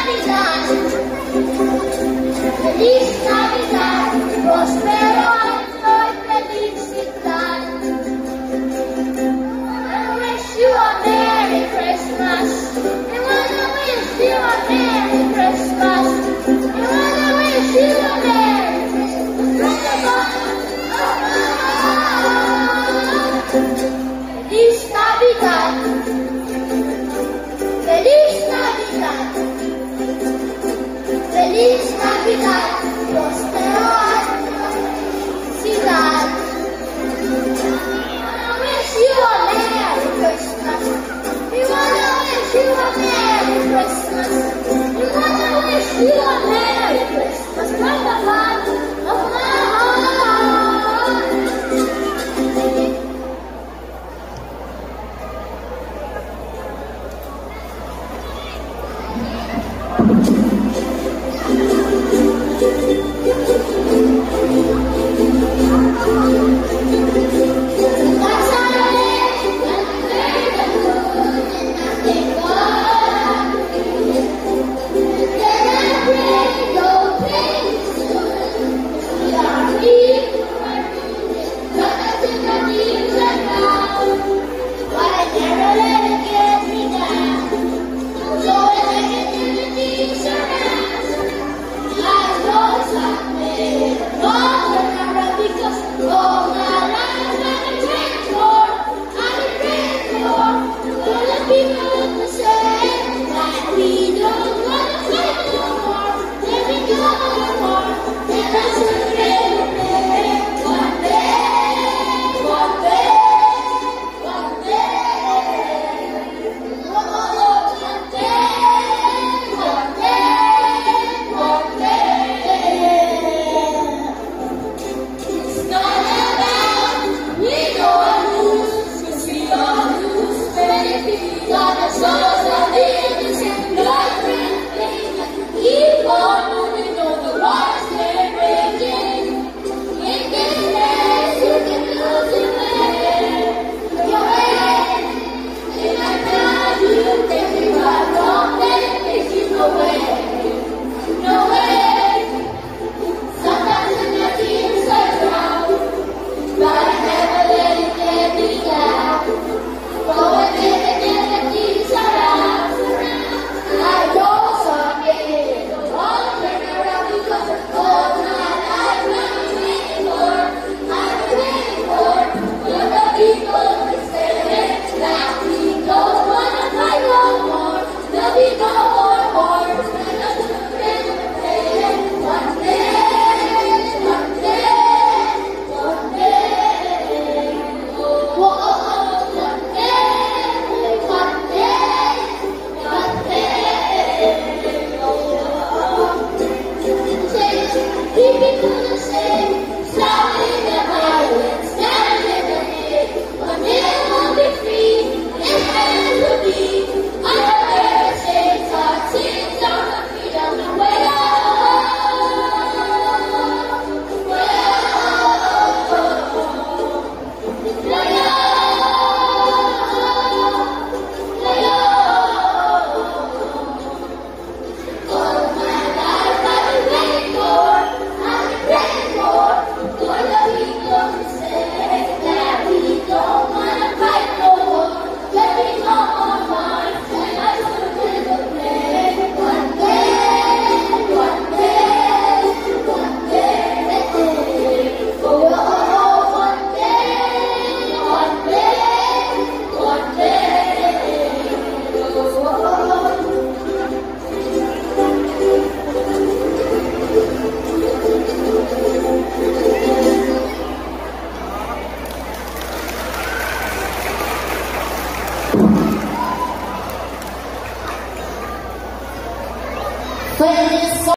Feliz Navidad, prospero año y felicidad. I wish you a Merry Christmas. I wanna wish you a Merry Christmas. I wanna wish you a Merry Christmas. Feliz Navidad. Feliz Navidad. Feliz Navidad, prospero año y felicidad. I wish you a Merry Christmas. We wanna wish you a Merry Christmas. We wanna wish you a Merry Christmas from the bottom of my heart. Feliz